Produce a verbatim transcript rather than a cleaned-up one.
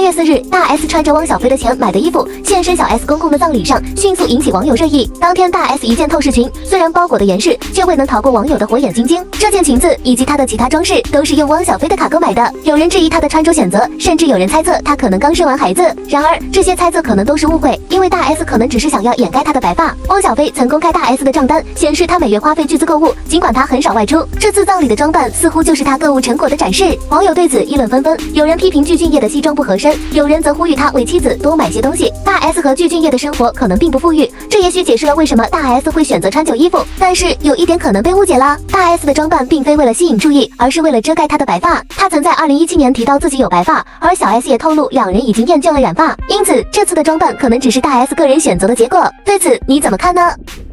月四日，大 S 穿着汪小菲的钱买的衣服现身小 S 公公的葬礼上，迅速引起网友热议。当天大 S 一件透视裙，虽然包裹的严实，却未能逃过网友的火眼金睛。这件裙子以及她的其他装饰都是用汪小菲的卡购买的。有人质疑她的穿着选择，甚至有人猜测她可能刚生完孩子。然而这些猜测可能都是误会，因为大 S 可能只是想要掩盖她的白发。汪小菲曾公开大 S 的账单，显示她每月花费巨资购物，尽管她很少外出。这次葬礼的装扮似乎就是她购物成果的展示。网友对此议论纷纷，有人批评具俊晔的西装不合身，有人则呼吁他为妻子多买些东西。大 S 和具俊晔的生活可能并不富裕，这也许解释了为什么大 S 会选择穿旧衣服。但是有一点可能被误解了，大 S 的装扮并非为了吸引注意，而是为了遮盖她的白发。她曾在二零一七年提到自己有白发，而小 S 也透露两人已经厌倦了染发，因此这次的装扮可能只是大 S 个人选择的结果。对此你怎么看呢？